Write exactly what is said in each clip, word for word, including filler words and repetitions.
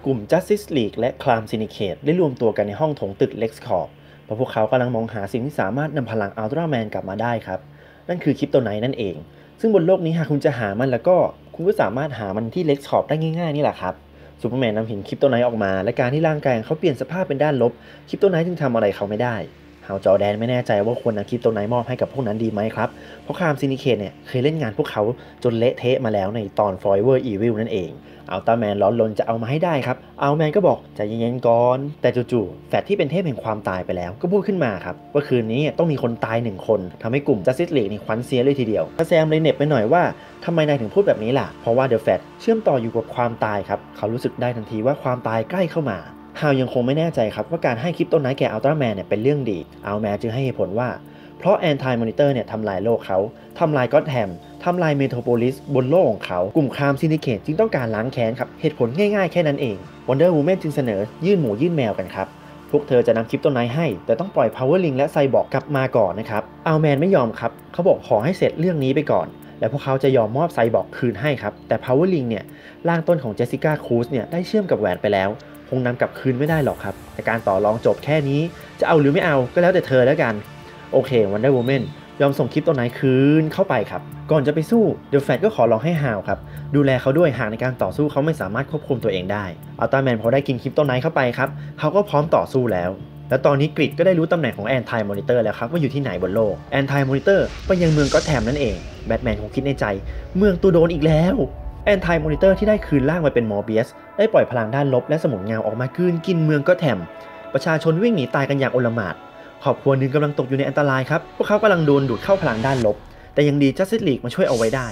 กลุ่ม Justice League และ Crime Syndicate ได้รวมตัวกันในห้องโถงตึก LexCorp เพราะพวกเขากำลังมองหาสิ่งที่สามารถนำพลังอัลตร้าแมนกลับมาได้ครับนั่นคือคริปโตไนท์นั่นเองซึ่งบนโลกนี้หากคุณจะหามันแล้วก็คุณก็สามารถหามันที่ LexCorp ได้ง่ายๆนี่แหละครับซูเปอร์แมนนำหินคริปโตไนท์ออกมาและการที่ร่างกายเขาเปลี่ยนสภาพเป็นด้านลบคริปโตไนท์จึงทำอะไรเขาไม่ได้ฮาวจอร์แดนไม่แน่ใจว่าควรนำคริปโตไนท์มอบให้กับพวกนั้นดีไหมครับเพราะครามซินิเคตเนี่ยเคยเล่นงานพวกเขาจนเละเทะมาแล้วในตอน Forever Evil นั่นเองอัลตร้าแมนร้อนรนจะเอามาให้ได้ครับอัลแมนก็บอกใจเย็นๆก่อนแต่จู่ๆแฟตที่เป็นเทพแห่งความตายไปแล้วก็พูดขึ้นมาครับว่าคืนนี้ต้องมีคนตายหนึ่งคนทำให้กลุ่ม Justice League นี่ขวัญเสียเลยทีเดียวแซมเลยเน็บไปหน่อยว่าทำไมนายถึงพูดแบบนี้ล่ะเพราะว่าเดอะแฟตเชื่อมต่ออยู่กับความตายครับเขารู้สึกได้ทันทีว่าความตายใกล้เข้ามาฮาวยังคงไม่แน่ใจครับว่าการให้คริปโตไนท์แก่อัลตร้าแมนเนี่ยเป็นเรื่องดีอัลแมนจึงให้เหตุผลว่าเพราะแอนตี้มอนิเตอร์เนี่ยทำลายโลกเขาทำลายก็อตแฮมทำลายเมโทรโพลิสบนโลกของเขากลุ่มครามซินดิเคตจึงต้องการล้างแค้นครับเหตุผลง่ายๆแค่นั้นเอง Wonder Woman จึงเสนอยื่นหมูยื่นแมวกันครับพวกเธอจะนำคริปโตไนท์ให้แต่ต้องปล่อย Power Link และไซบอร์กกลับมาก่อนนะครับอัลแมนไม่ยอมครับเขาบอกขอให้เสร็จเรื่องนี้ไปก่อนแล้วพวกเขาจะยอมมอบไซบอร์กคืนให้ครับแต่ Power Link เนี่ยร่างต้นของเจสสิก้าครูซเนี่ยได้เชื่อมกับแหวนไปแล้วคงนำกลับคืนไม่ได้หรอกครับแต่การต่อรองจบแค่นี้จะเอาหรือไม่เอาก็แล้วแต่เธอแล้วกันโอเค Wonder Woman ยอมส่งคริปโตไนท์คืนเข้าไปครับก่อนจะไปสู้เดอะแฟตก็ขอร้องให้ฮาวครับดูแลเขาด้วยหากในการต่อสู้เขาไม่สามารถควบคุมตัวเองได้อัลตร้าแมนพอได้กินคริปโตไนท์เข้าไปครับเขาก็พร้อมต่อสู้แล้วและตอนนี้กริดก็ได้รู้ตำแหน่งของแอนตี้มอนิเตอร์แล้วครับว่าอยู่ที่ไหนบนโลกแอนตี้มอนิเตอร์ไปยังเมืองก็อตแฮมนั่นเองแบทแมนคงคิดในใจเมืองตูโดนอีกแล้วแอนตี้มอนิเตอร์ที่ได้คืนร่างมาเป็นมอร์เบียสได้ปล่อยพลังด้านลบและสมุนเงาออกมาคืนกินเมืองก็อตแฮมประชาชนวิ่งหนีตายกันอย่างโอลหม่านครอบครัวหนึ่งกำลังตกอยู่ในอันตรายครับพวกเขากำลังโดนดูดเข้าพลังด้านลบแต่ยังดี Justice League มาช่วยเอาไว้ได้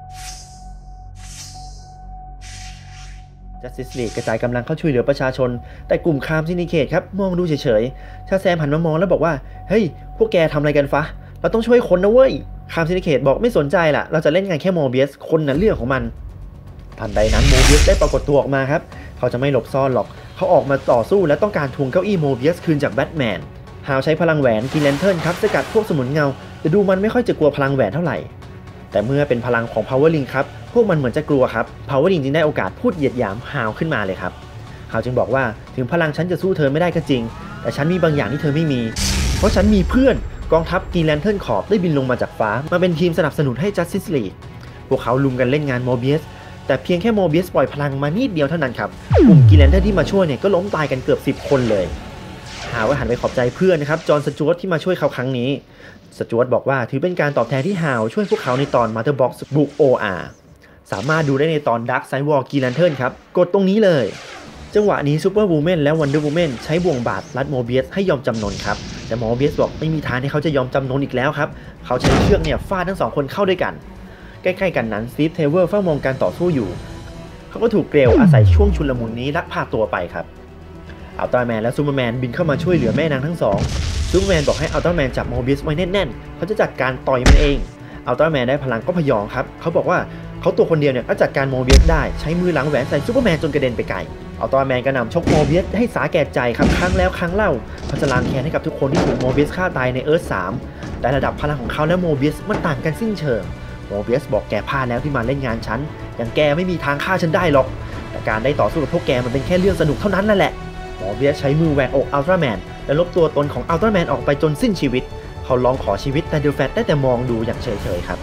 Justice League กระจายกำลังเข้าช่วยเหลือประชาชนแต่กลุ่มครามซินดิเคตครับมองดูเฉยๆชาแซมหันมามองแล้วบอกว่าเฮ้ยพวกแกทำอะไรกันฟะเราต้องช่วยคนนะเว้ยครามซินดิเคตบอกไม่สนใจล่ะเราจะเล่นงานแค่โมเบียสคนน่ะเรื่องของมันทันใดนั้นโมเบียสได้ปรากฏตัวออกมาครับเขาจะไม่หลบซ่อนหรอกเขาออกมาต่อสู้และต้องการทวงเก้าอี้โมเบียสคืนจากแบทแมนฮาวใช้พลังแหวนกินแลนเทิร์นครับสกัดพวกสมุนเงาแต่ดูมันไม่ค่อยจะกลัวพลังแหวนเท่าไหร่แต่เมื่อเป็นพลังของ Power Link ครับพวกมันเหมือนจะกลัวครับ Power Link จึงได้โอกาสพูดเหยียดหยามฮาวขึ้นมาเลยครับฮาวจึงบอกว่าถึงพลังฉันจะสู้เธอไม่ได้ก็จริงแต่ฉันมีบางอย่างที่เธอไม่มีเพราะฉันมีเพื่อนกองทัพกินแลนเทิร์นขอบได้บินลงมาจากฟ้ามาเป็นทีมสนับสนุนให้ Justice League พวกเขาลุมกันเล่นงานโมเบียสแต่เพียงแค่โมเบียสปล่อยพลังมานิดเดียวเท่านั้นครับกลุ่มกินแลนเทิร์นที่มาช่วยเนี่ยก็ล้มตายกันเกือบสิบคนเลยฮาวก็หันไปขอบใจเพื่อนนะครับจอห์นสจ๊วตที่มาช่วยเขาครั้งนี้สจ๊วตบอกว่าถือเป็นการตอบแทนที่ฮาวช่วยพวกเขาในตอน Mother Box บุก โอ อาร์ สามารถดูได้ในตอน Dark Side War Green Lantern ครับกดตรงนี้เลยจังหวะนี้ Super Woman และ Wonder Woman ใช้บ่วงบาดรัดโมเบียสให้ยอมจำนนครับแต่โมเบียสบอกไม่มีทางที่เขาจะยอมจำนนอีกแล้วครับเขาใช้เชือกเนี่ยฟาดทั้งสองคนเข้าด้วยกันใกล้ๆกันนั้น Steve Trevor เฝ้ามองการต่อสู้อยู่เขาก็ถูกเกลอาศัยช่วงชุลมุนนี้ลักพาตัวไปครับอัลตร้าแมนและซูเปอร์แมนบินเข้ามาช่วยเหลือแม่นางทั้งสองซูเปอร์แมนบอกให้อัลตร้าแมนจับโมเบียสไว้แน่นๆเขาจะจัดการต่อยมันเองอัลตร้าแมนได้พลังก็พยองครับเขาบอกว่าเขาตัวคนเดียวเนี่ยก็จัดการโมเบียสได้ใช้มือหลังแหวนใส่ซูเปอร์แมนจนกระเด็นไปไกลอัลตร้าแมนก็นำชกโมเบียสให้สาแก่ใจครับครั้งแล้วครั้งเล่าเขาจะล้างแค้นให้กับทุกคนที่ถูกโมเบียสฆ่าตายในเอิร์ธสามแต่ระดับพลังของเขาและโมเบียสมันต่างกันสิ้นเชิงโมเบียสบอกแกพลาดแล้วที่มาเล่นงานฉันอย่างแกไม่มีทางฆ่าฉันได้หรอกแต่การได้ต่อสู้กับพวกแกมันเป็นแค่เรื่องสนุกเท่านั้นนั่นแหละโมเบียสใช้มือแหวกอกอัลตร้าแมนและลบตัวตนของอัลตร้าแมนออกไปจนสิ้นชีวิตเขาร้องขอชีวิตแต่เดอะแฟตได้แต่มองดูอย่างเฉยๆครับ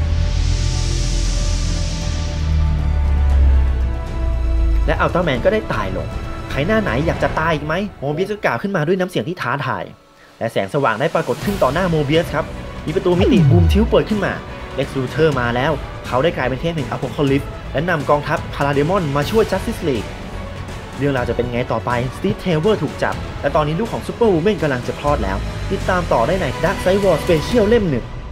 และอัลตร้าแมนก็ได้ตายลงใครหน้าไหนอยากจะตายอีกไหมโมเบียสก็กล่าวขึ้นมาด้วยน้ำเสียงที่ท้าทายและแสงสว่างได้ปรากฏขึ้นต่อหน้าโมเบียสครับมีประตูมิติบูมทิวเปิดขึ้นมาเล็กซ์ลูเทอร์มาแล้วเขาได้กลายเป็นเทพแห่งอโพคาลิปส์และนำกองทัพพาราเดมอนมาช่วย Justice League เรื่องราวจะเป็นไงต่อไปสตีฟ เทเวอร์ถูกจับและตอนนี้ลูกของซูเปอร์วูแมนกำลังจะคลอดแล้วติดตามต่อได้ใน Dark Side War Special เล่มหนึ่ง